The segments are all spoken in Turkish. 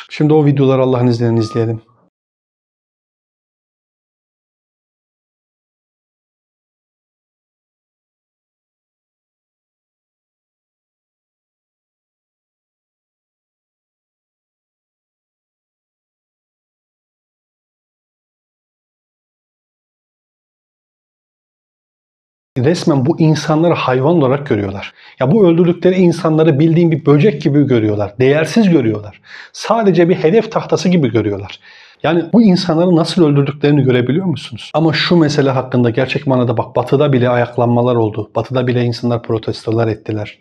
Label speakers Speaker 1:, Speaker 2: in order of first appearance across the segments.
Speaker 1: Şimdi o videoları Allah'ın izniyle izleyelim. Resmen bu insanları hayvan olarak görüyorlar. Ya bu öldürdükleri insanları bildiğin bir böcek gibi görüyorlar. Değersiz görüyorlar. Sadece bir hedef tahtası gibi görüyorlar. Yani bu insanları nasıl öldürdüklerini görebiliyor musunuz? Ama şu mesele hakkında gerçek manada bak Batı'da bile ayaklanmalar oldu. Batı'da bile insanlar protestolar ettiler.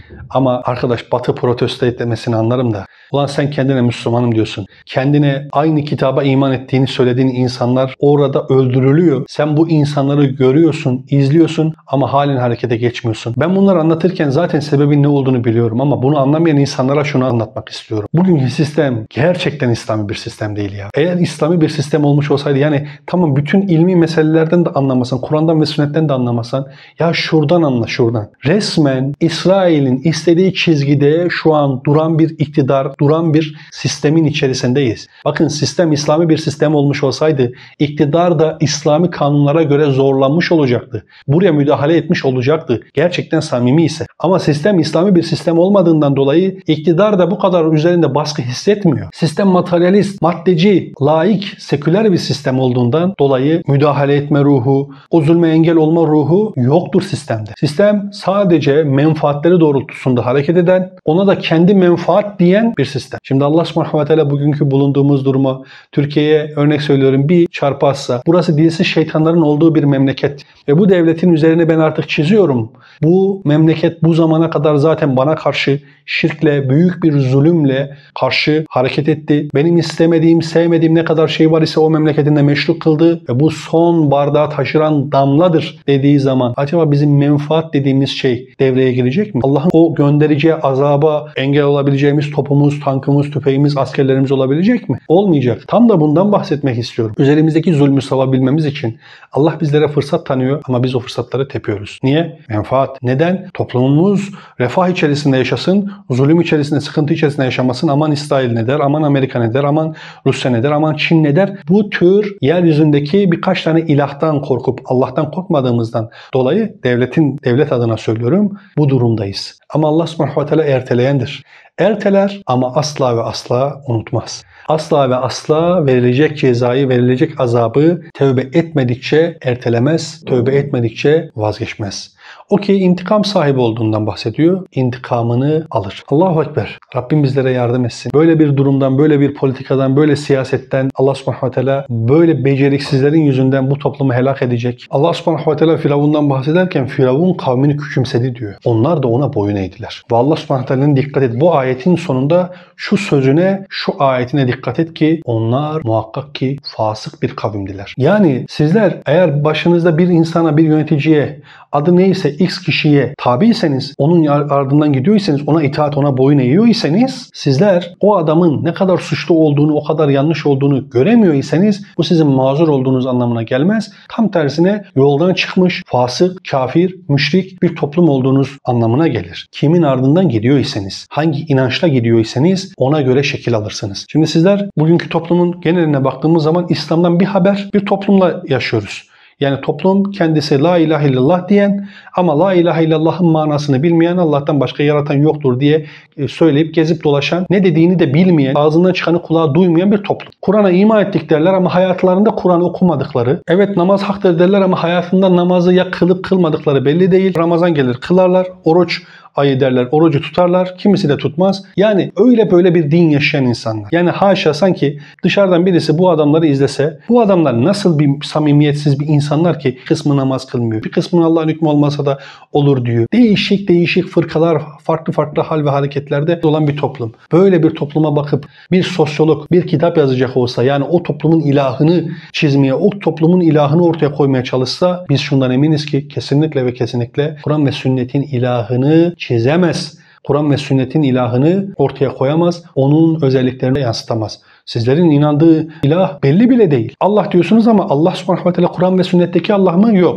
Speaker 1: Ama arkadaş Batı protesto etmesini anlarım da. Ulan sen kendine Müslümanım diyorsun. Kendine aynı kitaba iman ettiğini söylediğin insanlar orada öldürülüyor. Sen bu insanları görüyorsun, izliyorsun ama halen harekete geçmiyorsun. Ben bunları anlatırken zaten sebebin ne olduğunu biliyorum ama bunu anlamayan insanlara şunu anlatmak istiyorum. Bugünkü sistem gerçekten İslami bir sistem değil ya. Eğer İslami bir sistem olmuş olsaydı yani tamam bütün ilmi meselelerden de anlamasan, Kur'an'dan ve sünnetten de anlamasan ya şuradan anla şuradan. Resmen İsrail'in istediği çizgide şu an duran bir iktidar, duran bir sistemin içerisindeyiz. Bakın sistem İslami bir sistem olmuş olsaydı iktidar da İslami kanunlara göre zorlanmış olacaktı. Buraya müdahale etmiş olacaktı. Gerçekten samimi ise. Ama sistem İslami bir sistem olmadığından dolayı iktidar da bu kadar üzerinde baskı hissetmiyor. Sistem materyalist, maddeci, laik, seküler bir sistem olduğundan dolayı müdahale etme ruhu, o zulme engel olma ruhu yoktur sistemde. Sistem sadece menfaatleri doğrultusunda hareket eden, ona da kendi menfaat diyen bir sistem. Şimdi Allah subhanahu ve teala bugünkü bulunduğumuz duruma Türkiye'ye örnek söylüyorum bir çarpazsa burası dilsiz şeytanların olduğu bir memleket ve bu devletin üzerine ben artık çiziyorum. Bu memleket bu zamana kadar zaten bana karşı şirkle, büyük bir zulümle karşı hareket etti. Benim istemediğim, sevmediğim ne kadar şey var ise o memleketinde meşru kıldı ve bu son bardağı taşıran damladır dediği zaman acaba bizim menfaat dediğimiz şey devreye girecek mi? Allah'ın o göndereceği azaba engel olabileceğimiz topumuz, tankımız, tüfeğimiz, askerlerimiz olabilecek mi? Olmayacak. Tam da bundan bahsetmek istiyorum. Üzerimizdeki zulmü savabilmemiz için Allah bizlere fırsat tanıyor ama biz o fırsatları tepiyoruz. Niye? Menfaat. Neden? Toplumumuz refah içerisinde yaşasın, zulüm içerisinde, sıkıntı içerisinde yaşamasın. Aman İsrail ne der, aman Amerika ne der, aman Rusya ne der, aman Çin ne der. Bu tür yeryüzündeki birkaç tane ilahtan korkup Allah'tan korkmadığımızdan dolayı devlet adına söylüyorum bu durumdayız. Ama Allah subhanahu ve teala erteleyendir. Erteler ama asla ve asla unutmaz. Asla ve asla verilecek cezayı, verilecek azabı tövbe etmedikçe ertelemez, tövbe etmedikçe vazgeçmez. O ki intikam sahibi olduğundan bahsediyor. İntikamını alır. Allahu Ekber. Rabbim bizlere yardım etsin. Böyle bir durumdan, böyle bir politikadan, böyle siyasetten Allah subhanahu ve teala böyle beceriksizlerin yüzünden bu toplumu helak edecek. Allah subhanahu ve teala Firavun'dan bahsederken Firavun kavmini küçümsedi diyor. Onlar da ona boyun eğdiler. Ve Allah subhanahu ve teala'nın dikkat et. Bu ayetin sonunda şu sözüne, şu ayetine dikkat et ki onlar muhakkak ki fasık bir kavimdiler. Yani sizler eğer başınızda bir insana, bir yöneticiye adı neyse X kişiye tabiyseniz, onun ardından gidiyorsanız, ona itaat, ona boyun eğiyorsanız, sizler o adamın ne kadar suçlu olduğunu, o kadar yanlış olduğunu göremiyorsanız bu sizin mazur olduğunuz anlamına gelmez. Tam tersine yoldan çıkmış, fasık, kafir, müşrik bir toplum olduğunuz anlamına gelir. Kimin ardından gidiyorsanız, hangi inançla gidiyorsanız ona göre şekil alırsınız. Şimdi sizler bugünkü toplumun geneline baktığımız zaman İslam'dan bir haber, bir toplumla yaşıyoruz. Yani toplum kendisi la ilahe illallah diyen ama la ilahe illallah'ın manasını bilmeyen, Allah'tan başka yaratan yoktur diye söyleyip gezip dolaşan, ne dediğini de bilmeyen, ağzından çıkanı kulağa duymayan bir toplum. Kur'an'a iman ettik derler ama hayatlarında Kur'an'ı okumadıkları, evet namaz haktır derler ama hayatında namazı ya kılıp kılmadıkları belli değil. Ramazan gelir kılarlar, oruç ayı derler, orucu tutarlar, kimisi de tutmaz. Yani öyle böyle bir din yaşayan insanlar. Yani haşa sanki dışarıdan birisi bu adamları izlese, bu adamlar nasıl bir samimiyetsiz bir insanlar ki kısmı namaz kılmıyor. Bir kısmının Allah'ın hükmü olmasa da olur diyor. Değişik değişik fırkalar, farklı farklı hal ve hareketlerde olan bir toplum. Böyle bir topluma bakıp bir sosyolog bir kitap yazacak olsa, yani o toplumun ilahını çizmeye, o toplumun ilahını ortaya koymaya çalışsa, biz şundan eminiz ki kesinlikle ve kesinlikle Kur'an ve sünnetin ilahını çizemez. Kur'an ve sünnetin ilahını ortaya koyamaz. Onun özelliklerini yansıtamaz. Sizlerin inandığı ilah belli bile değil. Allah diyorsunuz ama Allah subhanahu ve teala Kur'an ve sünnetteki Allah mı? Yok.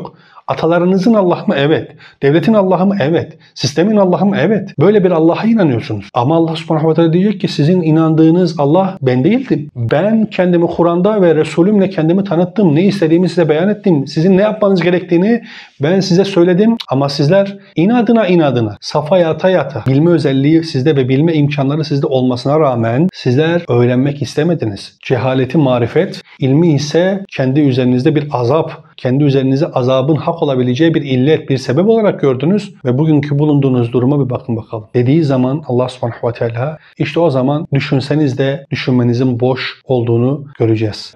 Speaker 1: Atalarınızın Allah'ı mı? Evet. Devletin Allah'ı mı? Evet. Sistemin Allah'ı mı? Evet. Böyle bir Allah'a inanıyorsunuz. Ama Allah subhanahu ve teala diyecek ki sizin inandığınız Allah ben değildim. Ben kendimi Kur'an'da ve Resulümle kendimi tanıttım. Ne istediğimi size beyan ettim. Sizin ne yapmanız gerektiğini ben size söyledim. Ama sizler inadına safa yata bilme özelliği sizde ve bilme imkanları sizde olmasına rağmen sizler öğrenmek istemediniz. Cehaleti marifet, ilmi ise kendi üzerinizde bir azap, kendi üzerinize azabın hak olabileceği bir illet, bir sebep olarak gördünüz ve bugünkü bulunduğunuz duruma bir bakın bakalım. Dediği zaman Allah subhanahu ve teala işte o zaman düşünseniz de düşünmenizin boş olduğunu göreceğiz.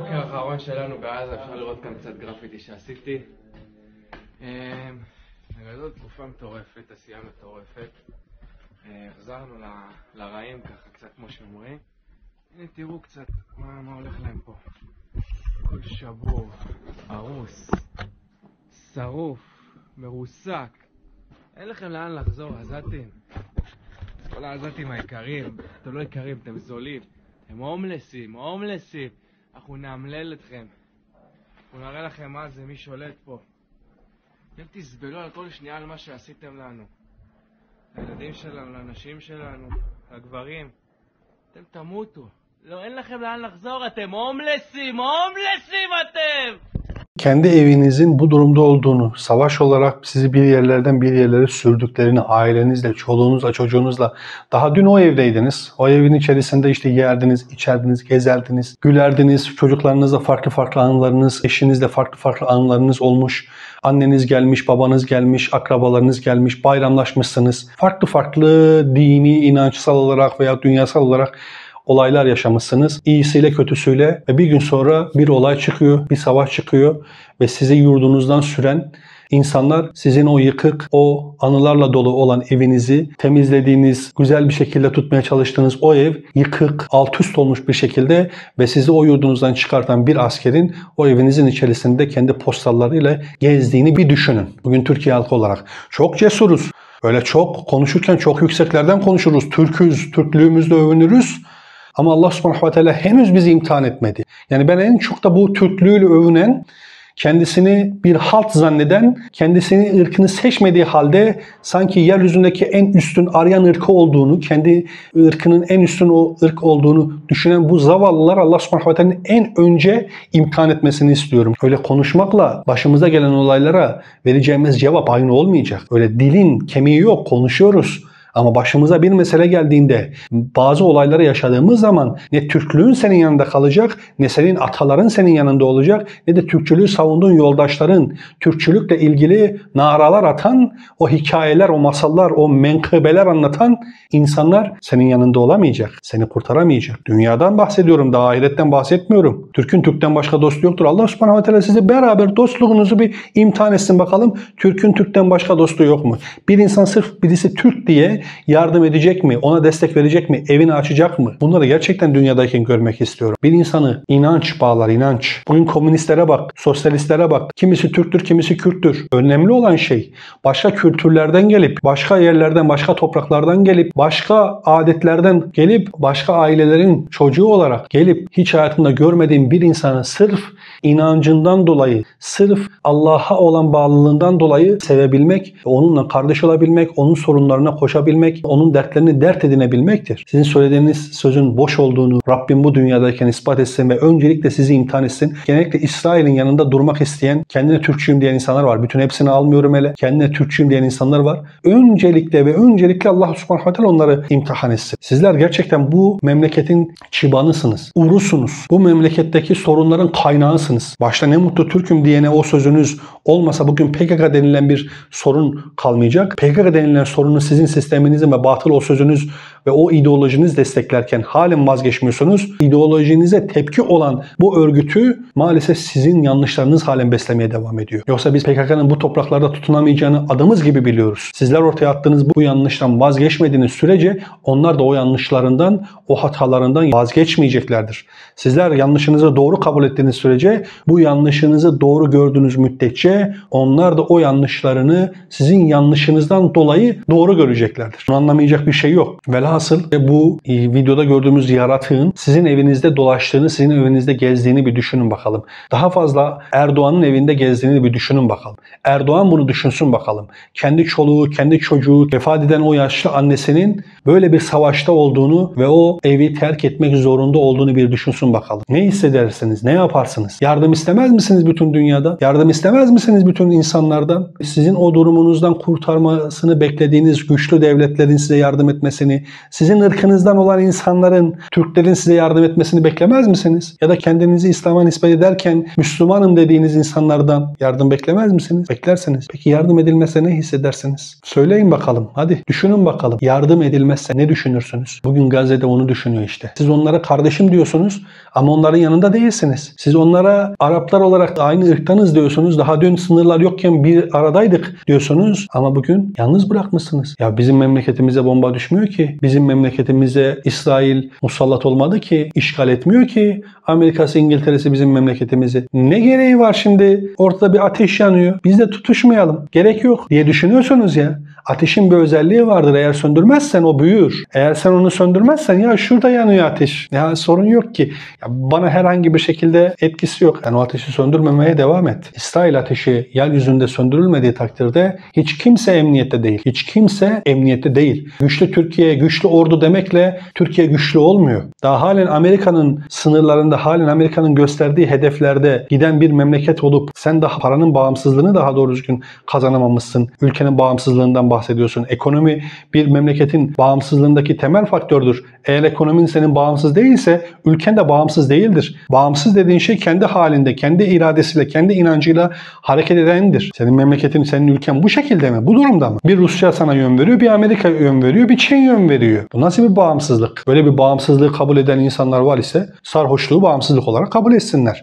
Speaker 2: בגדול תקופה מטורפת, עשייה מטורפת. חזרנו לרעים ככה, קצת כמו שאומרים. הנה תראו קצת מה הולך להם פה. הכל שבור, הרוס, שרוף, מרוסק. אין לכם לאן לחזור, עזתים. כל העזתים היקרים, אתם לא יקרים, אתם זולים. אתם הומלסים. אנחנו נאמלל אתכם. אנחנו נראה לכם מה זה, מי שולט פה. אתם תסבלו על כל שנייה על מה שעשיתם לנו. לילדים שלנו, לאנשים שלנו, לגברים. אתם תמותו. לא, אין לכם לאן לחזור, אתם הומלסים אתם!
Speaker 1: Kendi evinizin bu durumda olduğunu, savaş olarak sizi bir yerlerden bir yerlere sürdüklerini, ailenizle, çoluğunuzla, çocuğunuzla, daha dün o evdeydiniz. O evin içerisinde işte yerdiniz, içerdiniz, gezerdiniz, gülerdiniz, çocuklarınızla farklı anılarınız, eşinizle farklı anılarınız olmuş. Anneniz gelmiş, babanız gelmiş, akrabalarınız gelmiş, bayramlaşmışsınız. Farklı dini, inançsal olarak veya dünyasal olarak olaylar yaşamışsınız. İyisiyle kötüsüyle ve bir gün sonra bir olay çıkıyor, bir savaş çıkıyor ve sizi yurdunuzdan süren insanlar sizin o yıkık, o anılarla dolu olan evinizi temizlediğiniz, güzel bir şekilde tutmaya çalıştığınız o ev yıkık, alt üst olmuş bir şekilde ve sizi o yurdunuzdan çıkartan bir askerin o evinizin içerisinde kendi postallarıyla gezdiğini bir düşünün. Bugün Türkiye halkı olarak çok cesuruz. Öyle çok konuşurken çok yükseklerden konuşuruz. Türk'üz, Türklüğümüzle övünürüz. Ama Allah subhanahu ve teala henüz bizi imtihan etmedi. Yani ben en çok da bu Türklüğüyle övünen, kendisini bir halt zanneden, kendisini ırkını seçmediği halde sanki yeryüzündeki en üstün Aryan ırkı olduğunu, kendi ırkının en üstün o ırk olduğunu düşünen bu zavallılar Allah subhanahu ve teala'nın en önce imtihan etmesini istiyorum. Öyle konuşmakla başımıza gelen olaylara vereceğimiz cevap aynı olmayacak. Öyle dilin kemiği yok, konuşuyoruz. Ama başımıza bir mesele geldiğinde, bazı olayları yaşadığımız zaman ne Türklüğün senin yanında kalacak, ne senin ataların senin yanında olacak, ne de Türkçülüğü savunduğun yoldaşların, Türkçülükle ilgili naralar atan, o hikayeler, o masallar, o menkıbeler anlatan insanlar senin yanında olamayacak, seni kurtaramayacak. Dünyadan bahsediyorum, daha ahiretten bahsetmiyorum. Türk'ün Türk'ten başka dostu yoktur. Allah subhanahu ve teala sizi beraber dostluğunuzu bir imtihan etsin bakalım. Türk'ün Türk'ten başka dostu yok mu? Bir insan sırf birisi Türk diye yardım edecek mi? Ona destek verecek mi? Evini açacak mı? Bunları gerçekten dünyadayken görmek istiyorum. Bir insanı inanç bağlar, inanç. Bugün komünistlere bak, sosyalistlere bak. Kimisi Türktür, kimisi Kürttür. Önemli olan şey başka kültürlerden gelip, başka yerlerden, başka topraklardan gelip, başka adetlerden gelip, başka ailelerin çocuğu olarak gelip hiç hayatında görmediğin bir insanı sırf inancından dolayı, sırf Allah'a olan bağlılığından dolayı sevebilmek, onunla kardeş olabilmek, onun sorunlarına koşabilmek, onun dertlerini dert edinebilmektir. Sizin söylediğiniz sözün boş olduğunu Rabbim bu dünyadayken ispat etsin ve öncelikle sizi imtihan etsin. Genellikle İsrail'in yanında durmak isteyen, kendine Türkçüyüm diyen insanlar var. Bütün hepsini almıyorum hele. Kendine Türkçüyüm diyen insanlar var. Öncelikle Allah subhanahu ve teala onları imtihan etsin. Sizler gerçekten bu memleketin çıbanısınız, urusunuz. Bu memleketteki sorunların kaynağısınız. Başta ne mutlu Türk'üm diyene o sözünüz olmasa bugün PKK denilen bir sorun kalmayacak. PKK denilen sorunu sizin sisteminizin ve batıl o sözünüz ve o ideolojiniz desteklerken halen vazgeçmiyorsunuz. İdeolojinize tepki olan bu örgütü maalesef sizin yanlışlarınız halen beslemeye devam ediyor. Yoksa biz PKK'nın bu topraklarda tutunamayacağını adımız gibi biliyoruz. Sizler ortaya attığınız bu yanlıştan vazgeçmediğiniz sürece onlar da o yanlışlarından, o hatalarından vazgeçmeyeceklerdir. Sizler yanlışınızı doğru kabul ettiğiniz sürece, bu yanlışınızı doğru gördüğünüz müddetçe onlar da o yanlışlarını sizin yanlışınızdan dolayı doğru göreceklerdir. Bunu anlamayacak bir şey yok. Velhasıl Velhasıl bu videoda gördüğümüz yaratığın sizin evinizde dolaştığını, sizin evinizde gezdiğini bir düşünün bakalım. Daha fazla Erdoğan'ın evinde gezdiğini bir düşünün bakalım. Erdoğan bunu düşünsün bakalım. Kendi çoluğu, kendi çocuğu, vefat eden o yaşlı annesinin böyle bir savaşta olduğunu ve o evi terk etmek zorunda olduğunu bir düşünsün bakalım. Ne hissedersiniz? Ne yaparsınız? Yardım istemez misiniz bütün dünyada? Yardım istemez misiniz bütün insanlardan? Sizin o durumunuzdan kurtarmasını beklediğiniz güçlü devletlerin size yardım etmesini, sizin ırkınızdan olan insanların, Türklerin size yardım etmesini beklemez misiniz? Ya da kendinizi İslam'a nispet ederken Müslümanım dediğiniz insanlardan yardım beklemez misiniz? Beklersiniz. Peki yardım edilmezse ne hissedersiniz? Söyleyin bakalım. Hadi düşünün bakalım. Yardım edilmezse ne düşünürsünüz? Bugün Gazze'de onu düşünüyor işte. Siz onlara kardeşim diyorsunuz ama onların yanında değilsiniz. Siz onlara Araplar olarak aynı ırktanız diyorsunuz. Daha dün sınırlar yokken bir aradaydık diyorsunuz ama bugün yalnız bırakmışsınız. Ya bizim memleketimize bomba düşmüyor ki. Bizim memleketimize İsrail musallat olmadı ki. İşgal etmiyor ki. Amerika'sı, İngiltere'si bizim memleketimizi. Ne gereği var şimdi? Ortada bir ateş yanıyor. Biz de tutuşmayalım. Gerek yok diye düşünüyorsunuz ya. Ateşin bir özelliği vardır. Eğer söndürmezsen o büyür. Eğer sen onu söndürmezsen ya şurada yanıyor ateş. Ya sorun yok ki. Ya bana herhangi bir şekilde etkisi yok. Yani o ateşi söndürmemeye devam et. İsrail ateşi yeryüzünde söndürülmediği takdirde hiç kimse emniyette değil. Hiç kimse emniyette değil. Güçlü Türkiye, güçlü ordu demekle Türkiye güçlü olmuyor. Daha halen Amerika'nın sınırlarında, halen Amerika'nın gösterdiği hedeflerde giden bir memleket olup sen daha paranın bağımsızlığını daha doğru düzgün kazanamamışsın. Ülkenin bağımsızlığından bahsediyorsun. Ekonomi bir memleketin bağımsızlığındaki temel faktördür. Eğer ekonomin senin bağımsız değilse ülken de bağımsız değildir. Bağımsız dediğin şey kendi halinde, kendi iradesiyle, kendi inancıyla hareket edendir. Senin memleketin, senin ülken bu şekilde mi? Bu durumda mı? Bir Rusya sana yön veriyor, bir Amerika yön veriyor, bir Çin yön veriyor. Bu nasıl bir bağımsızlık? Böyle bir bağımsızlığı kabul eden insanlar var ise sarhoşluğu bağımsızlık olarak kabul etsinler.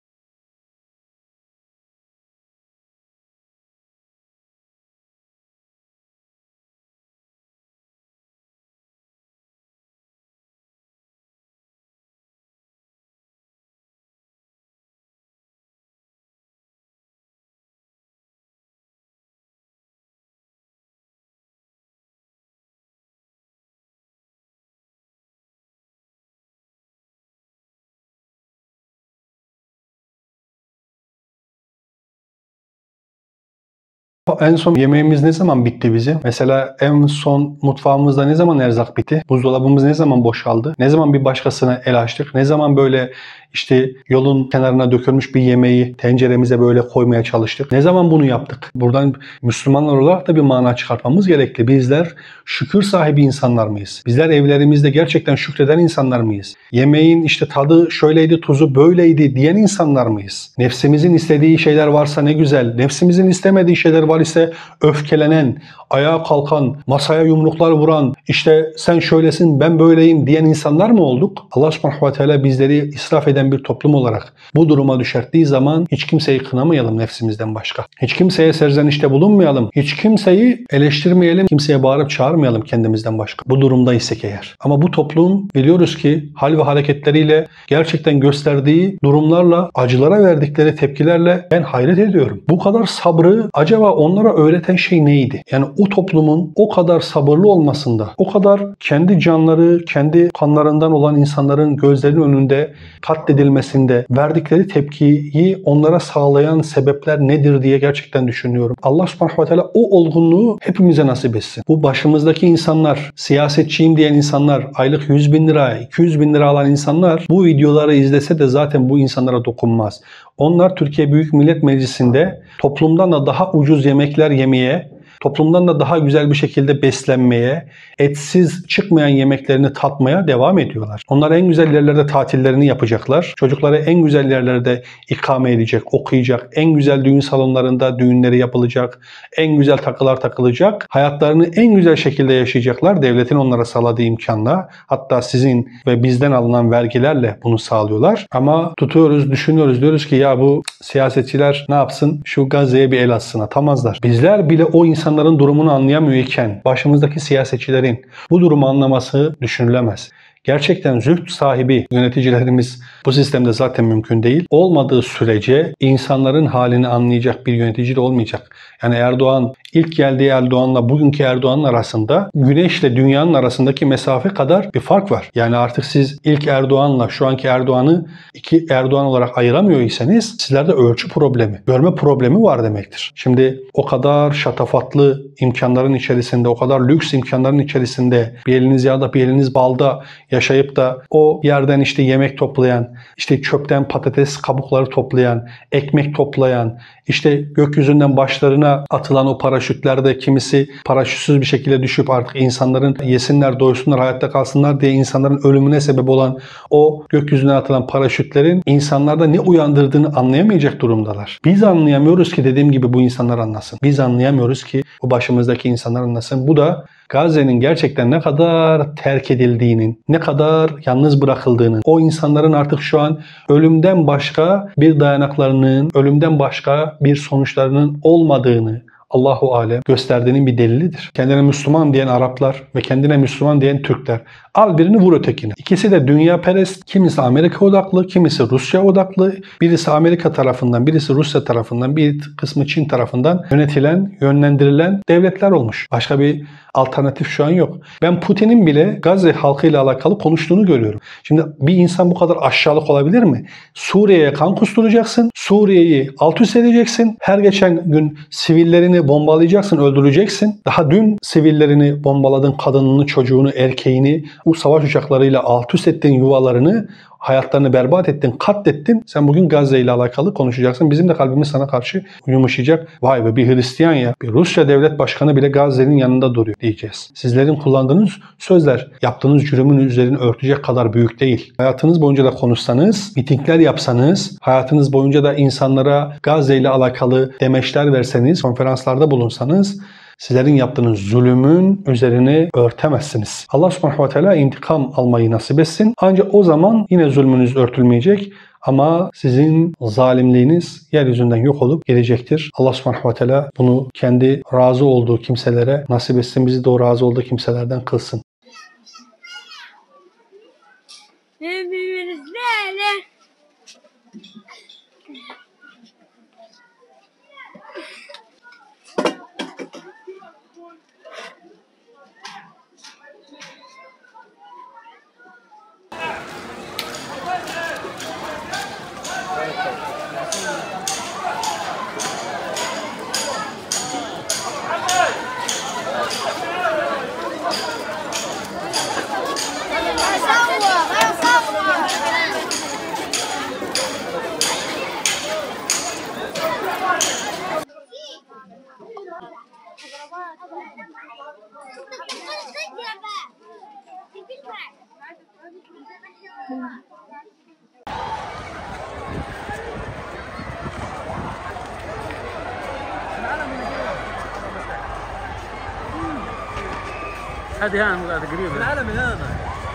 Speaker 1: En son yemeğimiz ne zaman bitti bizim? Mesela en son mutfağımızda ne zaman erzak bitti? Buzdolabımız ne zaman boşaldı? Ne zaman bir başkasına el açtık? Ne zaman böyle işte yolun kenarına dökülmüş bir yemeği tenceremize böyle koymaya çalıştık? Ne zaman bunu yaptık? Buradan Müslümanlar olarak da bir mana çıkartmamız gerekli. Bizler şükür sahibi insanlar mıyız? Bizler evlerimizde gerçekten şükreden insanlar mıyız? Yemeğin işte tadı şöyleydi, tuzu böyleydi diyen insanlar mıyız? Nefsimizin istediği şeyler varsa ne güzel. Nefsimizin istemediği şeyler var ise öfkelenen, ayağa kalkan, masaya yumruklar vuran, işte sen şöylesin ben böyleyim diyen insanlar mı olduk? Allah subhanahu ve teala bizleri israf eden bir toplum olarak bu duruma düşerttiği zaman hiç kimseyi kınamayalım nefsimizden başka. Hiç kimseye serzenişte bulunmayalım. Hiç kimseyi eleştirmeyelim. Kimseye bağırıp çağırmayalım kendimizden başka. Bu durumdaysek eğer. Ama bu toplum biliyoruz ki hal ve hareketleriyle gerçekten gösterdiği durumlarla, acılara verdikleri tepkilerle ben hayret ediyorum. Bu kadar sabrı acaba onlara öğreten şey neydi? Yani o toplumun o kadar sabırlı olmasında, o kadar kendi canları, kendi kanlarından olan insanların gözlerinin önünde katledilmesinde verdikleri tepkiyi onlara sağlayan sebepler nedir diye gerçekten düşünüyorum. Allah subhanahu ve teala o olgunluğu hepimize nasip etsin. Bu başımızdaki insanlar, siyasetçiyim diyen insanlar, aylık 100 bin lira, 200 bin lira alan insanlar bu videoları izlese de zaten bu insanlara dokunmaz. Onlar Türkiye Büyük Millet Meclisi'nde toplumdan da daha ucuz yemekler yemeye, toplumdan da daha güzel bir şekilde beslenmeye, etsiz çıkmayan yemeklerini tatmaya devam ediyorlar. Onlar en güzel yerlerde tatillerini yapacaklar. Çocukları en güzel yerlerde ikame edecek, okuyacak. En güzel düğün salonlarında düğünleri yapılacak. En güzel takılar takılacak. Hayatlarını en güzel şekilde yaşayacaklar. Devletin onlara sağladığı imkanla. Hatta sizin ve bizden alınan vergilerle bunu sağlıyorlar. Ama tutuyoruz, düşünüyoruz. Diyoruz ki ya bu siyasetçiler ne yapsın? Şu Gazze'ye bir el atsın. Atamazlar. Bizler bile o insanların durumunu anlayamıyor iken başımızdaki siyasetçilerin bu durumu anlaması düşünülemez. Gerçekten zühd sahibi yöneticilerimiz bu sistemde zaten mümkün değil. Olmadığı sürece insanların halini anlayacak bir yönetici de olmayacak. Yani Erdoğan, ilk geldiği Erdoğan'la bugünkü Erdoğan'ın arasında güneşle dünyanın arasındaki mesafe kadar bir fark var. Yani artık siz ilk Erdoğan'la şu anki Erdoğan'ı iki Erdoğan olarak ayıramıyorsanız sizlerde ölçü problemi, görme problemi var demektir. Şimdi o kadar şatafatlı imkanların içerisinde, o kadar lüks imkanların içerisinde bir eliniz yağda bir eliniz balda yaşayıp da o yerden işte yemek toplayan, işte çöpten patates kabukları toplayan, ekmek toplayan, işte gökyüzünden başlarına atılan o paraşütlerde kimisi paraşütsüz bir şekilde düşüp artık insanların yesinler, doysunlar, hayatta kalsınlar diye insanların ölümüne sebep olan o gökyüzünden atılan paraşütlerin insanlarda ne uyandırdığını anlayamayacak durumdalar. Biz anlayamıyoruz ki dediğim gibi bu insanlar anlasın. Biz anlayamıyoruz ki bu başımızdaki insanlar anlasın. Bu da Gazze'nin gerçekten ne kadar terk edildiğinin, ne kadar yalnız bırakıldığının, o insanların artık şu an ölümden başka bir dayanaklarının, ölümden başka bir sonuçlarının olmadığını Allahu alem gösterdiğinin bir delilidir. Kendine Müslüman diyen Araplar ve kendine Müslüman diyen Türkler. Al birini vur ötekini. İkisi de dünya perest. Kimisi Amerika odaklı, kimisi Rusya odaklı. Birisi Amerika tarafından, birisi Rusya tarafından, bir kısmı Çin tarafından yönetilen, yönlendirilen devletler olmuş. Başka bir alternatif şu an yok. Ben Putin'in bile Gazze halkıyla alakalı konuştuğunu görüyorum. Şimdi bir insan bu kadar aşağılık olabilir mi? Suriye'ye kan kusturacaksın, Suriye'yi alt üst edeceksin, her geçen gün sivillerini bombalayacaksın, öldüreceksin. Daha dün sivillerini bombaladın, kadınını, çocuğunu, erkeğini, bu savaş uçaklarıyla alt üst ettiğin yuvalarını, hayatlarını berbat ettin, katlettin. Sen bugün Gazze ile alakalı konuşacaksın. Bizim de kalbimiz sana karşı yumuşayacak. Vay be, bir Hristiyan ya, bir Rusya devlet başkanı bile Gazze'nin yanında duruyor diyeceğiz. Sizlerin kullandığınız sözler yaptığınız cürümün üzerine örtecek kadar büyük değil. Hayatınız boyunca da konuşsanız, mitingler yapsanız, hayatınız boyunca da insanlara Gazze ile alakalı demeçler verseniz, konferanslarda bulunsanız, sizlerin yaptığınız zulümün üzerine örtemezsiniz. Allah subhanahu ve teala intikam almayı nasip etsin. Ancak o zaman yine zulmünüz örtülmeyecek ama sizin zalimliğiniz yeryüzünden yok olup gelecektir. Allah subhanahu ve teala bunu kendi razı olduğu kimselere nasip etsin. Bizi de o razı olduğu kimselerden kılsın.
Speaker 3: هذه هان قريبة العالم هذا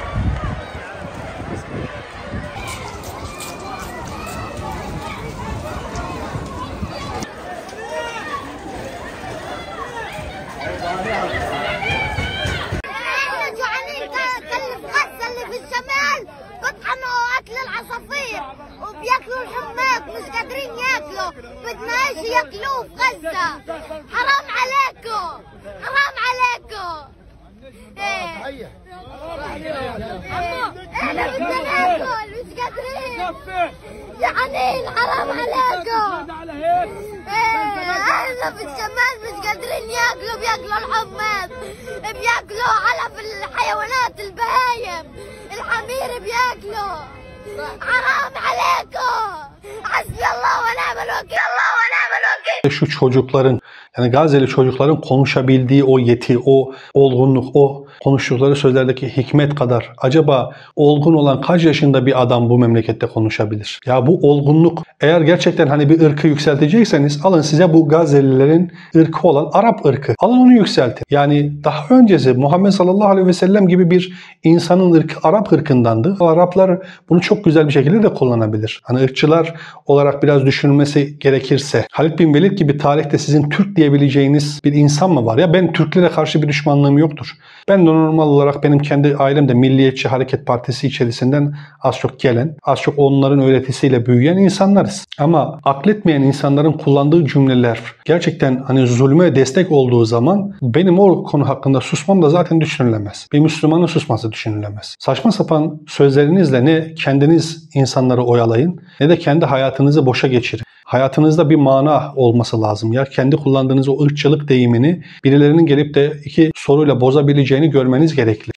Speaker 4: وبياكلوا الحماق مش قادرين ياكلوا بدناش ياكلوه في غزة. حرام عليكم، حرام عليكم. احنا بدنا ناكل مش قادرين يعني حرام عليكم. احنا في الشمال مش قادرين ياكلوا، بياكلوا الحماق، بياكلوا علف الحيوانات، البهايم، الحمير بياكلوا. حرام عليكم. حسبي الله ونعم الوكيل، الله ونعم الوكيل.
Speaker 1: Şu çocukların, yani Gazze'li çocukların konuşabildiği o yeti, o olgunluk, o konuştukları sözlerdeki hikmet kadar acaba olgun olan kaç yaşında bir adam bu memlekette konuşabilir? Ya bu olgunluk, eğer gerçekten hani bir ırkı yükseltecekseniz alın size bu Gazze'lilerin ırkı olan Arap ırkı. Alın onu yükseltin. Yani daha öncesi Muhammed sallallahu aleyhi ve sellem gibi bir insanın ırkı Arap ırkındandı. O Araplar bunu çok güzel bir şekilde de kullanabilir. Hani ırkçılar olarak biraz düşünülmesi gerekirse Halid bin Velid denir ki bir tarihte sizin Türk diyebileceğiniz bir insan mı var? Ya ben Türklere karşı bir düşmanlığım yoktur. Ben de normal olarak benim kendi ailemde Milliyetçi Hareket Partisi içerisinden az çok gelen, az çok onların öğretisiyle büyüyen insanlarız. Ama akletmeyen insanların kullandığı cümleler gerçekten hani zulme destek olduğu zaman benim o konu hakkında susmam da zaten düşünülemez. Bir Müslümanın susması düşünülemez. Saçma sapan sözlerinizle ne kendiniz insanları oyalayın ne de kendi hayatınızı boşa geçirin. Hayatınızda bir mana olması lazım. Ya kendi kullandığınız o ırkçılık deyimini birilerinin gelip de iki soruyla bozabileceğini görmeniz gerekli.